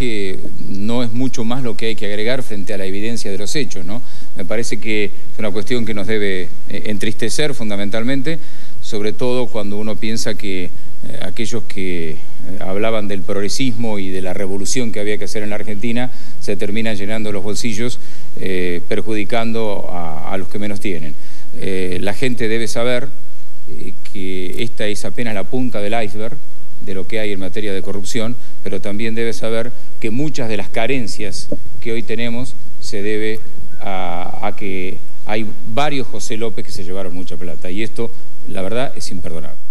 que no es mucho más lo que hay que agregar frente a la evidencia de los hechos, ¿no? Me parece que es una cuestión que nos debe entristecer fundamentalmente, sobre todo cuando uno piensa que aquellos que hablaban del progresismo y de la revolución que había que hacer en la Argentina se terminan llenando los bolsillos, perjudicando a los que menos tienen. La gente debe saber que esta es apenas la punta del iceberg de lo que hay en materia de corrupción, pero también debe saber que muchas de las carencias que hoy tenemos se debe a que hay varios José López que se llevaron mucha plata, y esto, la verdad, es imperdonable.